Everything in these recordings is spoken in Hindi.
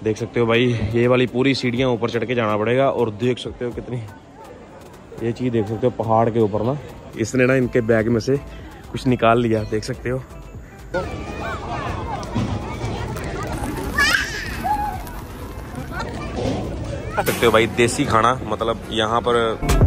देख सकते हो भाई, ये वाली पूरी सीढ़ियाँ ऊपर चढ़ के जाना पड़ेगा। और देख सकते हो कितनी, ये चीज़ देख सकते हो पहाड़ के ऊपर ना, इसने ना इनके बैग में से कुछ निकाल लिया, देख सकते हो। देख सकते हो भाई, देसी खाना, मतलब यहाँ पर।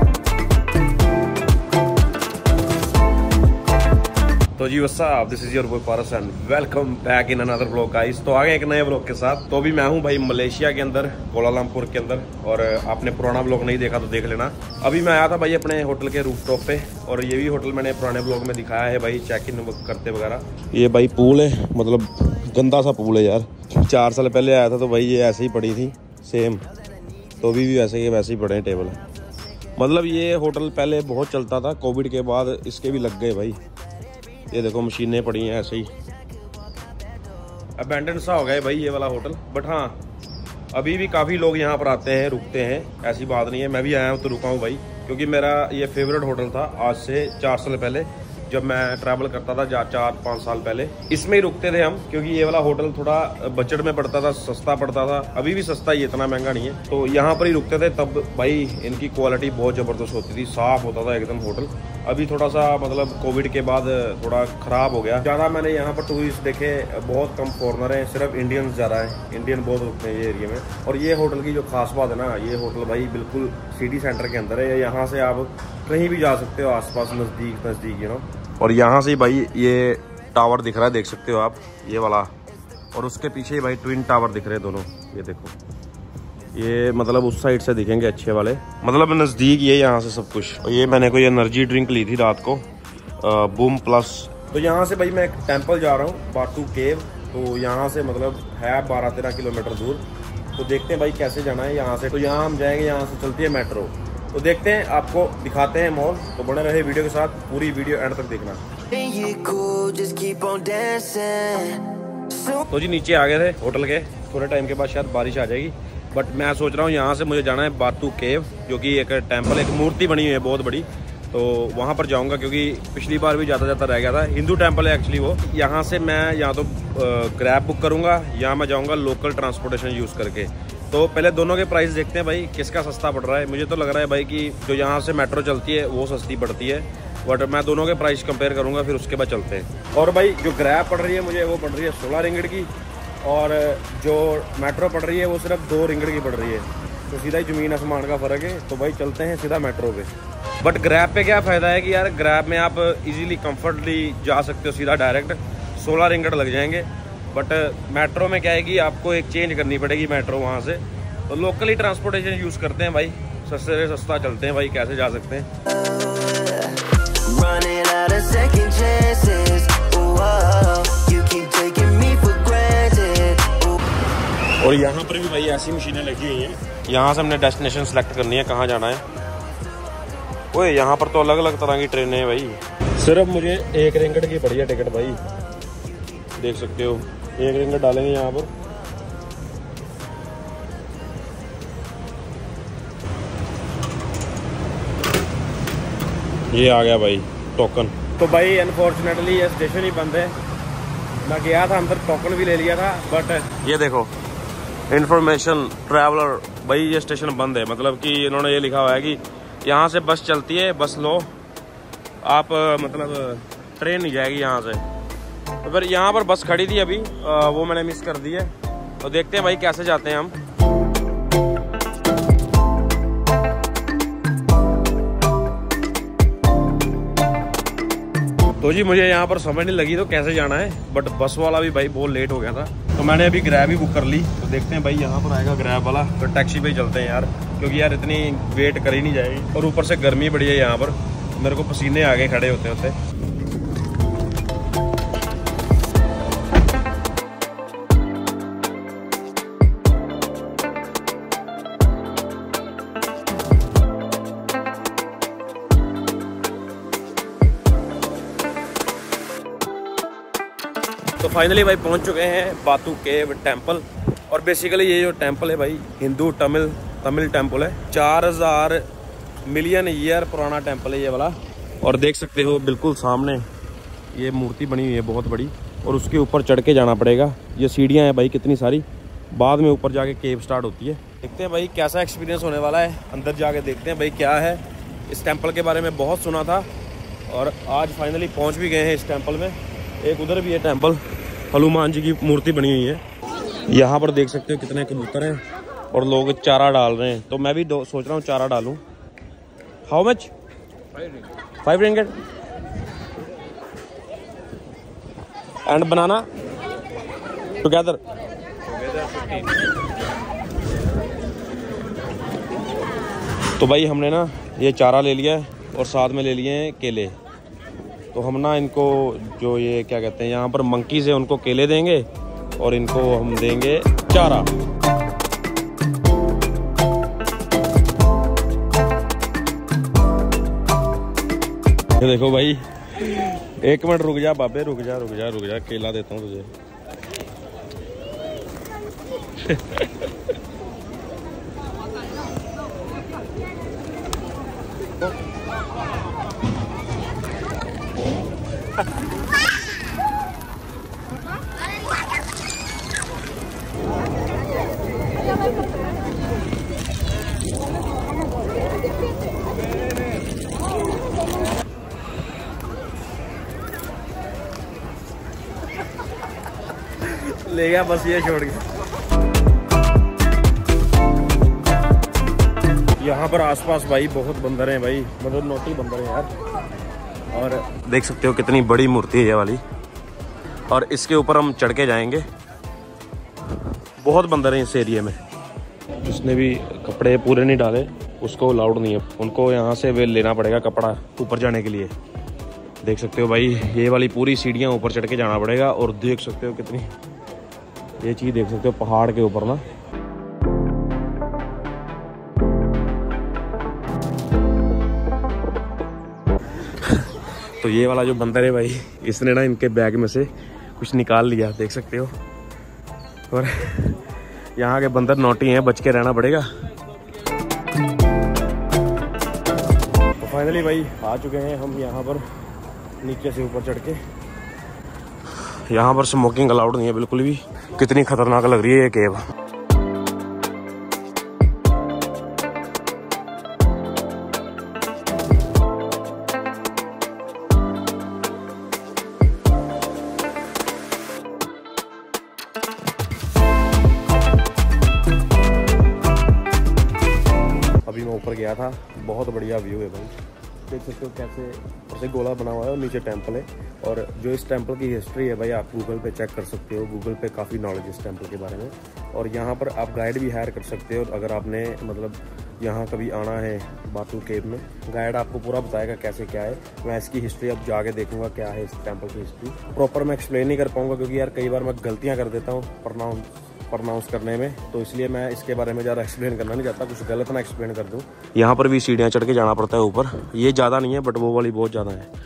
तो जी what's up, this is your boy Paras and welcome back in another vlog guys. तो आगे एक नए व्लॉग के साथ। तो अभी मैं हूँ भाई मलेशिया के अंदर, कोलालमपुर के अंदर। और आपने पुराना व्लॉग नहीं देखा तो देख लेना। अभी मैं आया था भाई अपने होटल के रूफटॉप पे, और ये भी होटल मैंने पुराने व्लॉग में दिखाया है भाई, चेक इन करते वगैरह। ये भाई पूल है, मतलब गंदा सा पूल है यार। 4 साल पहले आया था तो भाई ये ऐसे ही पड़ी थी सेम, तो अभी भी वैसे ही पड़े हैं टेबल। मतलब ये होटल पहले बहुत चलता था, कोविड के बाद इसके भी लग गए भाई। ये देखो मशीनें पड़ी हैं ऐसे ही, अबैंडन सा हो गया है भाई ये वाला होटल। बट हाँ, अभी भी काफ़ी लोग यहाँ पर आते हैं, रुकते हैं, ऐसी बात नहीं है। मैं भी आया हूँ तो रुका हूँ भाई, क्योंकि मेरा ये फेवरेट होटल था आज से 4 साल पहले, जब मैं ट्रैवल करता था 4-5 साल पहले। इसमें ही रुकते थे हम, क्योंकि ये वाला होटल थोड़ा बजट में पड़ता था, सस्ता पड़ता था। अभी भी सस्ता ही, इतना महंगा नहीं है। तो यहाँ पर ही रुकते थे। तब भाई इनकी क्वालिटी बहुत ज़बरदस्त होती थी, साफ़ होता था एकदम होटल। अभी थोड़ा सा मतलब कोविड के बाद थोड़ा ख़राब हो गया। ज़्यादा मैंने यहाँ पर टूरिस्ट देखे, बहुत कम फॉरनर हैं, सिर्फ इंडियंस ज़्यादा हैं। इंडियन बहुत रुकते हैं ये एरिया में। और ये होटल की जो खास बात है ना, ये होटल भाई बिल्कुल सिटी सेंटर के अंदर है। यहाँ से आप कहीं भी जा सकते हो, आसपास नज़दीक यू नो। और यहाँ से भाई ये टावर दिख रहा है, देख सकते हो आप, ये वाला। और उसके पीछे भाई ट्विन टावर दिख रहे हैं दोनों, ये देखो। ये मतलब उस साइड से दिखेंगे अच्छे वाले, मतलब नज़दीक ये यहाँ से सब कुछ। और ये मैंने कोई एनर्जी ड्रिंक ली थी रात को, बूम प्लस। तो यहाँ से भाई मैं एक टेम्पल जा रहा हूँ, बातू केव। तो यहाँ से मतलब है 12-13 किलोमीटर दूर। तो देखते हैं भाई कैसे जाना है यहाँ से। तो यहाँ हम जाएंगे, यहाँ से चलती है मेट्रो। तो देखते हैं, आपको दिखाते हैं मॉल। तो बने रहे वीडियो के साथ, पूरी वीडियो एंड तक देखना। तो जी नीचे आ गए थे होटल के, थोड़े टाइम के बाद शायद बारिश आ जाएगी। बट मैं सोच रहा हूँ यहाँ से मुझे जाना है बातू केव, जो कि एक टेम्पल, एक मूर्ति बनी हुई है बहुत बड़ी। तो वहाँ पर जाऊँगा, क्योंकि पिछली बार भी जाता रह गया था। हिंदू टेम्पल है एक्चुअली वो। यहाँ से मैं या तो ग्रैब बुक करूँगा, या मैं जाऊँगा लोकल ट्रांसपोर्टेशन यूज़ करके। तो पहले दोनों के प्राइस देखते हैं भाई, किसका सस्ता पड़ रहा है। मुझे तो लग रहा है भाई कि जो यहाँ से मेट्रो चलती है वो सस्ती पड़ती है। बट मैं दोनों के प्राइस कंपेयर करूँगा, फिर उसके बाद चलते हैं। और भाई जो ग्रैब पड़ रही है मुझे, वो पड़ रही है 16 रिंगिट की। और जो मेट्रो पड़ रही है वो सिर्फ 2 रिंगिट की पड़ रही है। तो सीधा ही ज़मीन आसमान का फ़र्क है। तो भाई चलते हैं सीधा मेट्रो पे। बट ग्रैब पे क्या फ़ायदा है कि यार, ग्रैब में आप इजीली कंफर्टली जा सकते हो सीधा डायरेक्ट, 16 रिंगिट लग जाएंगे। बट मेट्रो में क्या है कि आपको एक चेंज करनी पड़ेगी मेट्रो वहाँ से। तो लोकली ट्रांसपोर्टेशन यूज़ करते हैं भाई, सस्ते से सस्ता चलते हैं भाई, कैसे जा सकते हैं। और यहाँ पर भी भाई ऐसी मशीनें लगी हुई हैं। यहाँ से हमने डेस्टिनेशन सेलेक्ट करनी है, कहाँ जाना है। ओए यहाँ पर तो अलग अलग तरह की ट्रेनें हैं भाई। सिर्फ मुझे 1 रिंगिट की पड़ी है टिकट भाई, देख सकते हो। 1 रिंगिट डालेंगे यहाँ पर। ये आ गया भाई टोकन। तो भाई अनफॉर्चुनेटली ये स्टेशन ही बंद है। मैं गया था अंदर, टोकन भी ले लिया था, बट ये देखो इंफॉर्मेशन ट्रैवलर, भाई ये स्टेशन बंद है। मतलब कि इन्होंने ये लिखा हुआ है कि यहाँ से बस चलती है, बस लो आप, मतलब ट्रेन नहीं जाएगी यहाँ से। तो फिर यहाँ पर बस खड़ी थी अभी, वो मैंने मिस कर दी है। तो देखते हैं भाई कैसे जाते हैं हम। तो जी मुझे यहाँ पर समझ नहीं लगी तो कैसे जाना है, बट बस वाला भी भाई बहुत लेट हो गया था। तो मैंने अभी ग्रैब ही बुक कर ली। तो देखते हैं भाई यहाँ पर आएगा ग्रैब वाला, तो टैक्सी पे ही चलते हैं यार, क्योंकि यार इतनी वेट कर ही नहीं जाएगी। और ऊपर से गर्मी बड़ी है यहाँ पर, मेरे को पसीने आ गए खड़े होते होते। तो फाइनली भाई पहुंच चुके हैं बातू केव टेम्पल। और बेसिकली ये जो टेम्पल है भाई, हिंदू तमिल टेम्पल है। 4000 मिलियन ईयर पुराना टेम्पल है ये वाला। और देख सकते हो बिल्कुल सामने ये मूर्ति बनी हुई है बहुत बड़ी, और उसके ऊपर चढ़ के जाना पड़ेगा। ये सीढ़ियाँ हैं भाई कितनी सारी, बाद में ऊपर जाके केव स्टार्ट होती है। देखते हैं भाई कैसा एक्सपीरियंस होने वाला है, अंदर जाके देखते हैं भाई क्या है। इस टेंपल के बारे में बहुत सुना था और आज फाइनली पहुंच भी गए हैं इस टेंपल में। एक उधर भी है टेंपल, हनुमान जी की मूर्ति बनी हुई है। यहाँ पर देख सकते हो कितने कबूतर हैं और लोग चारा डाल रहे हैं, तो मैं भी सोच रहा हूँ चारा डालूं। How much? 5 ringgit. And banana together. तो भाई हमने ना ये चारा ले लिया है और साथ में ले लिए हैं केले। तो हम ना इनको जो ये क्या कहते हैं यहाँ पर मंकी से उनको केले देंगे और इनको हम देंगे चारा। ये देखो भाई, 1 मिनट रुक जा बाबे, रुक जा रुक जा रुक जा, केला देता हूँ तुझे। ले गया बस ये छोड़ के। यहाँ पर आसपास भाई बहुत बंदर हैं भाई, मतलब नोटी बंदर हैं यार। और देख सकते हो कितनी बड़ी मूर्ति है ये वाली, और इसके ऊपर हम चढ़ के जाएंगे। बहुत बंदर हैं इस एरिया में। जिसने भी कपड़े पूरे नहीं डाले उसको अलाउड नहीं है, उनको यहाँ से वे लेना पड़ेगा कपड़ा ऊपर जाने के लिए। देख सकते हो भाई ये वाली पूरी सीढ़ियाँ ऊपर चढ़ के जाना पड़ेगा। और देख सकते हो कितनी ये चीज़ देख सकते हो पहाड़ के ऊपर ना। तो ये वाला जो बंदर है भाई, इसने ना इनके बैग में से कुछ निकाल लिया, देख सकते हो। और यहाँ के बंदर नोटी हैं, बच के रहना पड़ेगा। तो फाइनली भाई आ चुके हैं हम यहाँ पर नीचे से ऊपर चढ़ के। यहाँ पर स्मोकिंग अलाउड नहीं है बिल्कुल भी। कितनी खतरनाक लग रही है ये केव। अभी मैं ऊपर गया था, बहुत बढ़िया व्यू है भाई। देख सकते हो कैसे गोला बना हुआ है और नीचे टेंपल है। और जो इस टेंपल की हिस्ट्री है भाई, आप गूगल पे चेक कर सकते हो। गूगल पे काफ़ी नॉलेज है इस टेंपल के बारे में। और यहाँ पर आप गाइड भी हायर कर सकते हो। अगर आपने मतलब यहाँ कभी आना है बातू केव में, गाइड आपको पूरा बताएगा कैसे क्या है। मैं इसकी हिस्ट्री अब जाके देखूंगा क्या है इस टेंपल की हिस्ट्री। प्रॉपर मैं एक्सप्लेन नहीं कर पाऊंगा क्योंकि यार कई बार मैं गलतियाँ कर देता हूँ प्रोनाउंस करने में, तो इसलिए मैं इसके बारे में ज़्यादा एक्सप्लेन करना नहीं चाहता, कुछ गलत ना एक्सप्लेन कर दूँ। यहाँ पर भी सीढ़ियाँ चढ़ के जाना पड़ता है ऊपर। ये ज़्यादा नहीं है बट वो वाली बहुत ज़्यादा है।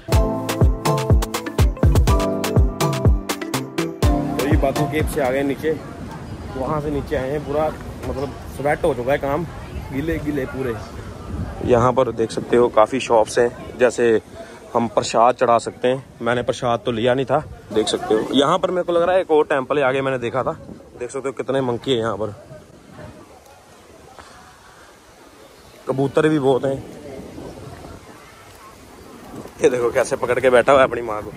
तो ये बातू केव से आ गए नीचे, वहाँ से नीचे आए हैं, पूरा मतलब स्वेट हो चुका है काम, गीले गीले पूरे। यहाँ पर देख सकते हो काफ़ी शॉप्स हैं, जैसे हम प्रसाद चढ़ा सकते हैं। मैंने प्रसाद तो लिया नहीं था, देख सकते हो। यहाँ पर मेरे को लग रहा है एक और टेंपल है आगे, मैंने देखा था। देख सकते हो कितने मंकी है यहाँ पर, कबूतर भी बहुत हैं। ये देखो कैसे पकड़ के बैठा हुआ है अपनी माँ को।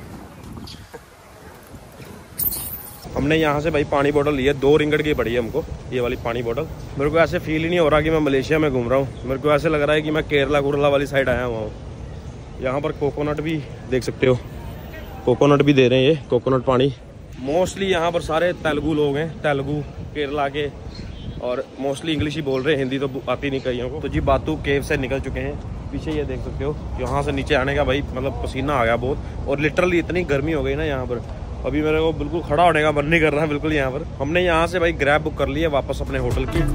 हमने यहाँ से भाई पानी बोतल ली है, 2 रिंगट की पड़ी है हमको ये वाली पानी बोतल। मेरे को ऐसे फील ही नहीं हो रहा कि मैं मलेशिया में घूम रहा हूँ, मेरे को ऐसे लग रहा है कि मैं केरला वाली साइड आया हुआ हूँ। यहाँ पर कोकोनट भी देख सकते हो, कोकोनट भी दे रहे हैं, ये कोकोनट पानी। मोस्टली यहाँ पर सारे तेलुगु लोग हैं, तेलुगु केरला के, और मोस्टली इंग्लिश ही बोल रहे हैं, हिंदी तो आती नहीं कईयों को। तो जी बातू केव से निकल चुके हैं, पीछे ये देख सकते हो। यहाँ से नीचे आने का भाई मतलब पसीना आ गया बहुत, और लिटरली इतनी गर्मी हो गई ना यहाँ पर, अभी मेरे को बिल्कुल खड़ा होने का मन नहीं कर रहा है बिल्कुल यहाँ पर। हमने यहाँ से भाई ग्रैब बुक कर ली है वापस अपने होटल की।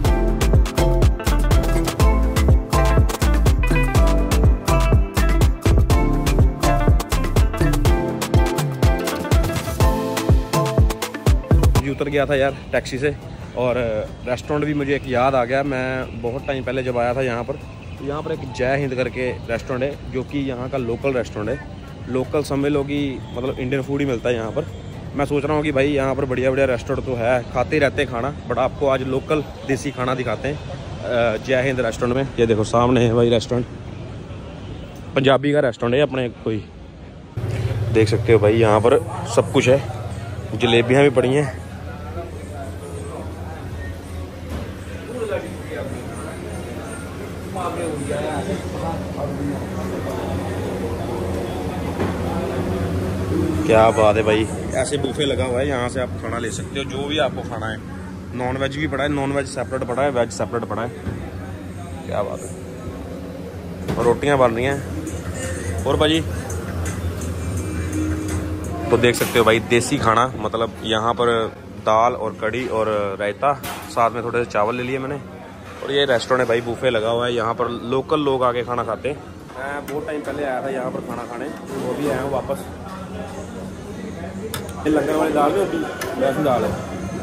उतर गया था यार टैक्सी से, और रेस्टोरेंट भी मुझे एक याद आ गया। मैं बहुत टाइम पहले जब आया था यहाँ पर, तो यहाँ पर एक जय हिंद करके रेस्टोरेंट है, जो कि यहाँ का लोकल रेस्टोरेंट है। लोकल समझ लो कि मतलब इंडियन फूड ही मिलता है यहाँ पर। मैं सोच रहा हूँ कि भाई यहाँ पर बढ़िया बढ़िया रेस्टोरेंट तो है, खाते ही रहते हैं खाना, बट आपको आज लोकल देसी खाना दिखाते हैं जय हिंद रेस्टोरेंट में। ये देखो सामने है भाई रेस्टोरेंट, पंजाबी का रेस्टोरेंट है अपने, कोई देख सकते हो भाई। यहाँ पर सब कुछ है, जलेबियाँ भी पड़ी हैं। क्या बात है भाई, ऐसे बुफे लगा हुआ है, यहाँ से आप खाना ले सकते हो जो भी आपको खाना है। नॉन वेज भी पड़ा है, नॉन वेज सेपरेट पड़ा है, वेज सेपरेट पड़ा है। क्या बात है। और रोटियाँ बन रही हैं। और भाई तो देख सकते हो भाई देसी खाना, मतलब यहाँ पर दाल और कढ़ी और रायता, साथ में थोड़े से चावल ले लिए मैंने। और ये रेस्टोरेंट है भाई, बुफे लगा हुआ है, यहाँ पर लोकल लोग आके खाना खाते हैं। मैं बहुत टाइम पहले आया था यहाँ पर खाना खाने, वो भी आया हूँ वापस। ये लंगर वाली दाल भी होती, वैसी दाल है,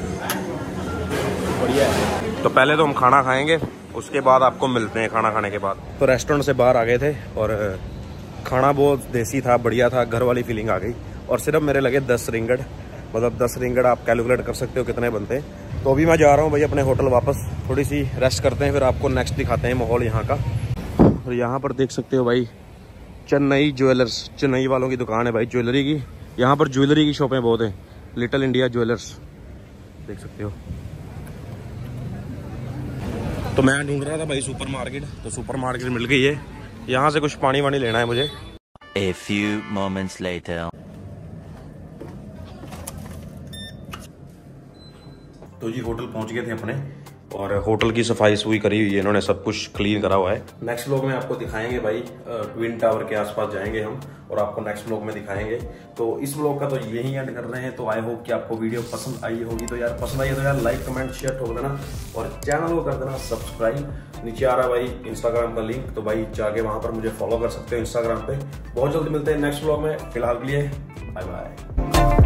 बढ़िया है। तो पहले तो हम खाना खाएंगे, उसके बाद आपको मिलते हैं खाना खाने के बाद। तो रेस्टोरेंट से बाहर आ गए थे और खाना बहुत देसी था, बढ़िया था, घर वाली फीलिंग आ गई। और सिर्फ मेरे लगे 10 रिंगट, मतलब 10 रिंगट आप कैलकुलेट कर सकते हो कितने बनते हैं। तो अभी मैं जा रहा हूँ भाई अपने होटल वापस, थोड़ी सी रेस्ट करते हैं, फिर आपको नेक्स्ट दिखाते हैं माहौल यहाँ का। और यहाँ पर देख सकते हो भाई चेन्नई ज्वेलर्स, चेन्नई वालों की दुकान है भाई ज्वेलरी की। यहाँ पर ज्वेलरी की शॉपें बहुत हैं, लिटिल इंडिया ज्वेलर्स देख सकते हो। तो मैं ढूंढ रहा था भाई सुपर मार्केट, तो सुपर मार्केट मिल गई है। यहाँ से कुछ पानी वानी लेना है मुझे। A few moments later. तो जी होटल पहुंच गए थे अपने, और होटल की सफाई सुई करी हुई है इन्होंने, सब कुछ क्लीन करा हुआ है। नेक्स्ट व्लॉग में आपको दिखाएंगे भाई, ट्विन टावर के आसपास जाएंगे हम और आपको नेक्स्ट व्लॉग में दिखाएंगे। तो इस व्लॉग का तो यही एंड कर रहे हैं। तो आई होप कि आपको वीडियो पसंद आई होगी। तो यार पसंद आई है तो यार लाइक कमेंट शेयर ठोक देना, और चैनल को कर देना सब्सक्राइब। नीचे आ रहा भाई इंस्टाग्राम का लिंक, तो भाई जाके वहां पर मुझे फॉलो कर सकते हो इंस्टाग्राम पे। बहुत जल्दी मिलते हैं नेक्स्ट व्लॉग में, फिलहाल के लिए बाय बाय।